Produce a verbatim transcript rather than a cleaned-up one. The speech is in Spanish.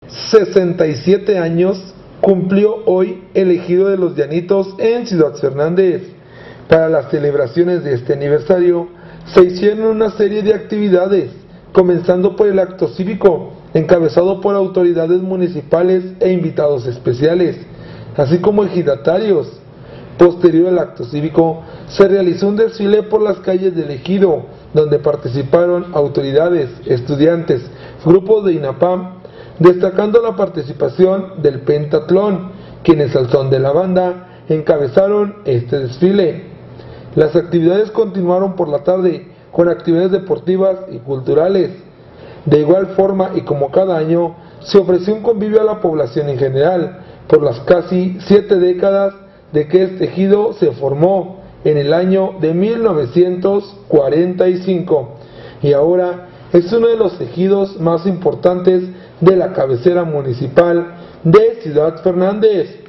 sesenta y siete años cumplió hoy el ejido de los Llanitos en Ciudad Fernández. Para las celebraciones de este aniversario se hicieron una serie de actividades, comenzando por el acto cívico, encabezado por autoridades municipales e invitados especiales, así como ejidatarios. Posterior al acto cívico, se realizó un desfile por las calles del ejido, donde participaron autoridades, estudiantes, grupos de INAPAM, destacando la participación del Pentatlón, quienes al son de la banda encabezaron este desfile. Las actividades continuaron por la tarde con actividades deportivas y culturales. De igual forma y como cada año, se ofreció un convivio a la población en general por las casi siete décadas de que este ejido se formó en el año de mil novecientos cuarenta y cinco y ahora es uno de los ejidos más importantes de la cabecera municipal de Ciudad Fernández.